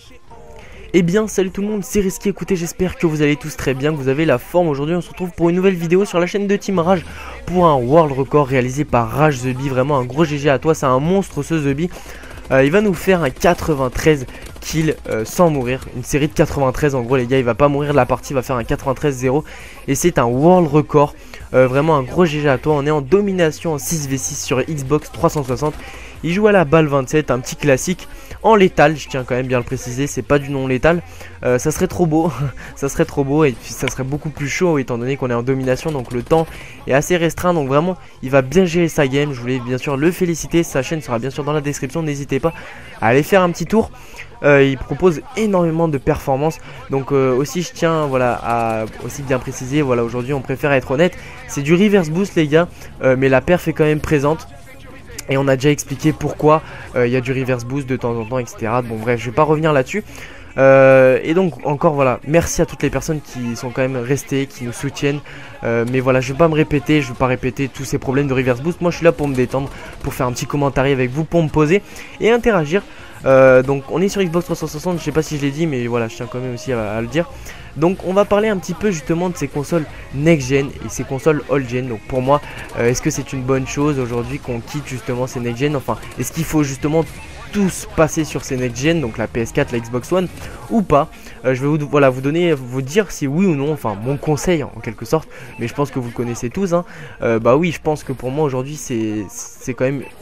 Eh bien salut tout le monde, c'est Risky. Écoutez, j'espère que vous allez tous très bien, que vous avez la forme. Aujourd'hui on se retrouve pour une nouvelle vidéo sur la chaîne de Team Rage pour un world record réalisé par Rage The Bee. Vraiment un gros GG à toi, c'est un monstre ce The Bee. Il va nous faire un 93 kills sans mourir, une série de 93 en gros les gars. Il va pas mourir de la partie, il va faire un 93-0 et c'est un world record. Vraiment un gros GG à toi. On est en domination en 6v6 sur Xbox 360. Il joue à la balle 27, un petit classique en létal, je tiens quand même bien à le préciser, c'est pas du non létal. Ça serait trop beau, ça serait trop beau et puis ça serait beaucoup plus chaud étant donné qu'on est en domination, donc le temps est assez restreint. Donc vraiment, il va bien gérer sa game, je voulais bien sûr le féliciter, sa chaîne sera bien sûr dans la description, n'hésitez pas à aller faire un petit tour. Il propose énormément de performances, donc aussi je tiens voilà, à aussi bien préciser, voilà, aujourd'hui on préfère être honnête, c'est du reverse boost les gars, mais la perf est quand même présente. Et on a déjà expliqué pourquoi il y a du reverse boost de temps en temps, etc. Bon bref, je vais pas revenir là-dessus. Et donc encore voilà, merci à toutes les personnes qui sont quand même restées, qui nous soutiennent. Mais voilà, je vais pas me répéter, je vais pas répéter tous ces problèmes de reverse boost. Moi je suis là pour me détendre, pour faire un petit commentaire avec vous, pour me poser et interagir. Donc on est sur Xbox 360, je sais pas si je l'ai dit, mais voilà, je tiens quand même aussi à le dire. Donc on va parler un petit peu justement de ces consoles next-gen et ces consoles old-gen. Donc pour moi, est-ce que c'est une bonne chose aujourd'hui qu'on quitte justement ces next-gen? Enfin, est-ce qu'il faut justement tous passer sur ces next-gen, donc la PS4, la Xbox One ou pas? Je vais vous dire si oui ou non, enfin mon conseil en quelque sorte, mais je pense que vous le connaissez tous hein. Bah oui, je pense que pour moi aujourd'hui c'est quand même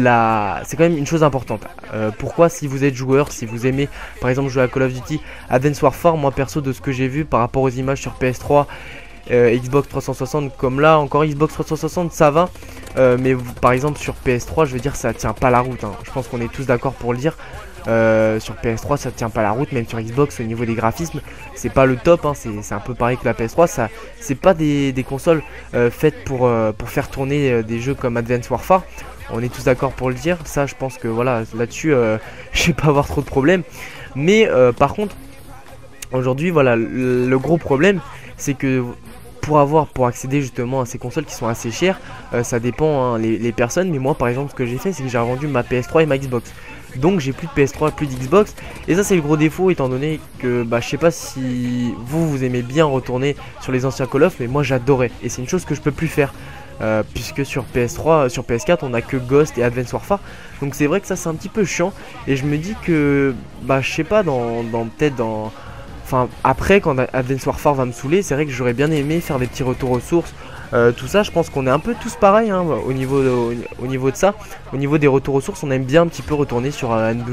une chose importante. Pourquoi? Si vous êtes joueur, si vous aimez par exemple jouer à Call of Duty Advanced Warfare, moi perso de ce que j'ai vu par rapport aux images sur PS3, Xbox 360, comme là encore Xbox 360 ça va, mais par exemple sur PS3 je veux dire ça tient pas la route hein. Je pense qu'on est tous d'accord pour le dire. Sur PS3 ça tient pas la route, même sur Xbox au niveau des graphismes c'est pas le top hein. C'est un peu pareil que la PS3, ça c'est pas des consoles faites pour faire tourner des jeux comme Advanced Warfare. On est tous d'accord pour le dire, ça je pense que voilà là-dessus je vais pas avoir trop de problèmes. Mais par contre aujourd'hui voilà le gros problème c'est que pour accéder justement à ces consoles qui sont assez chères, ça dépend hein, les personnes, mais moi par exemple ce que j'ai fait c'est que j'ai revendu ma PS3 et ma Xbox. Donc j'ai plus de PS3, plus d'Xbox. Et ça c'est le gros défaut étant donné que bah, je sais pas si vous aimez bien retourner sur les anciens Call of, mais moi j'adorais. Et c'est une chose que je peux plus faire. Puisque sur PS3, sur PS4 on a que Ghost et Advanced Warfare. Donc c'est vrai que ça c'est un petit peu chiant. Et je me dis que bah je sais pas enfin après quand Advanced Warfare va me saouler, c'est vrai que j'aurais bien aimé faire des petits retours aux sources. Tout ça je pense qu'on est un peu tous pareils hein, au niveau de ça. Au niveau des retours aux sources on aime bien un petit peu retourner sur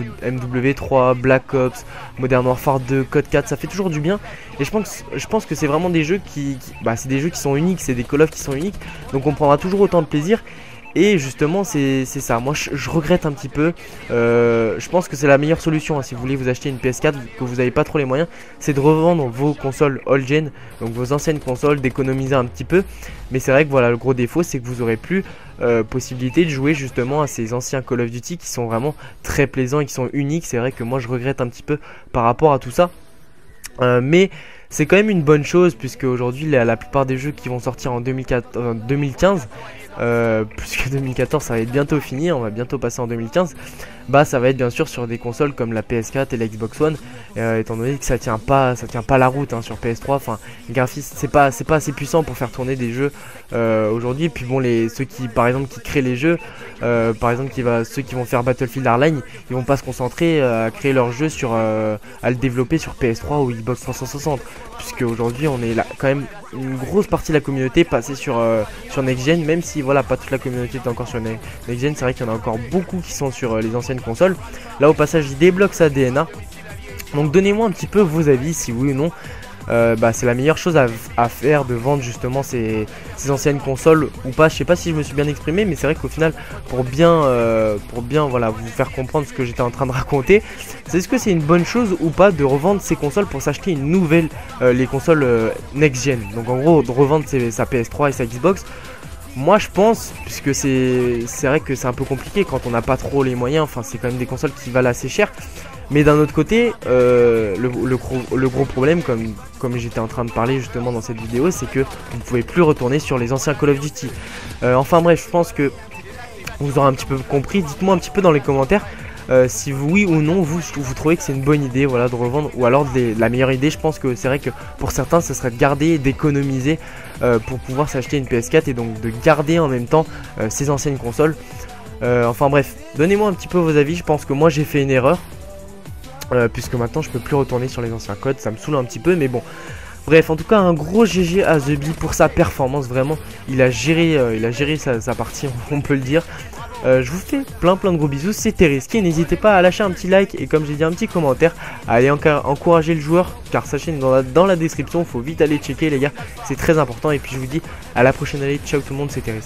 MW3, Black Ops, Modern Warfare 2, Code 4, ça fait toujours du bien. Et je pense que c'est vraiment des jeux c'est des jeux qui sont uniques, c'est des Call of qui sont uniques. Donc on prendra toujours autant de plaisir. Et justement c'est ça, moi je regrette un petit peu. Je pense que c'est la meilleure solution hein, si vous voulez vous acheter une PS4 que vous n'avez pas trop les moyens, c'est de revendre vos consoles old gen, donc vos anciennes consoles, d'économiser un petit peu. Mais c'est vrai que voilà le gros défaut c'est que vous aurez plus possibilité de jouer justement à ces anciens Call of Duty qui sont vraiment très plaisants et qui sont uniques. C'est vrai que moi je regrette un petit peu par rapport à tout ça. Mais c'est quand même une bonne chose puisque aujourd'hui la plupart des jeux qui vont sortir en 2015 puisque 2014 ça va être bientôt fini, on va bientôt passer en 2015. Bah ça va être bien sûr sur des consoles comme la PS4 et la Xbox One, étant donné que ça tient pas la route hein, sur PS3. Enfin les graphismes c'est pas assez puissant pour faire tourner des jeux aujourd'hui. Puis bon ceux qui par exemple qui créent les jeux, par exemple ceux qui vont faire Battlefield Hardline, ils vont pas se concentrer à créer leur jeu à le développer sur PS3 ou Xbox 360, puisque aujourd'hui on est là quand même une grosse partie de la communauté passée sur Next Gen, même si voilà pas toute la communauté est encore sur Next Gen. C'est vrai qu'il y en a encore beaucoup qui sont sur les anciennes consoles. Là au passage il débloque sa DNA. Donc donnez-moi un petit peu vos avis, si oui ou non c'est la meilleure chose à faire de vendre justement ces anciennes consoles ou pas. Je sais pas si je me suis bien exprimé, mais c'est vrai qu'au final pour bien voilà vous faire comprendre ce que j'étais en train de raconter, c'est est-ce que c'est une bonne chose ou pas de revendre ces consoles pour s'acheter une nouvelle, les consoles next gen. Donc en gros de revendre sa PS3 et sa Xbox. Moi je pense, puisque c'est vrai que c'est un peu compliqué quand on n'a pas trop les moyens, enfin c'est quand même des consoles qui valent assez cher. Mais d'un autre côté, le gros problème, comme j'étais en train de parler justement dans cette vidéo, c'est que vous ne pouvez plus retourner sur les anciens Call of Duty. Enfin bref, je pense que vous aurez un petit peu compris. Dites-moi un petit peu dans les commentaires si oui ou non vous trouvez que c'est une bonne idée, voilà, de revendre, ou alors la meilleure idée. Je pense que c'est vrai que pour certains ce serait de garder et d'économiser pour pouvoir s'acheter une PS4 et donc de garder en même temps ses anciennes consoles. Enfin bref, donnez-moi un petit peu vos avis. Je pense que moi j'ai fait une erreur puisque maintenant je peux plus retourner sur les anciens codes, ça me saoule un petit peu, mais bon. Bref, en tout cas, un gros GG à The Bee pour sa performance. Vraiment, il a géré sa partie, on peut le dire. Je vous fais plein de gros bisous, c'était risqué. N'hésitez pas à lâcher un petit like et comme j'ai dit un petit commentaire, à aller encourager le joueur, car sa chaîne est dans la description. Il faut vite aller checker les gars, c'est très important. Et puis je vous dis à la prochaine, allez, ciao tout le monde, c'était risqué.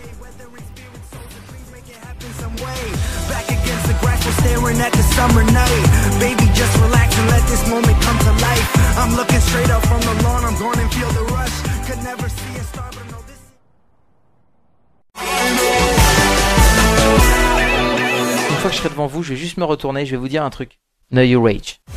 Staring at the summer night, baby, just relax and let this moment come to life. I'm looking straight up from the lawn, I'm going and feel the rush. Could never see a star, but know this. Une fois que je serai devant vous, je vais juste me retourner, je vais vous dire un truc. Know your rage.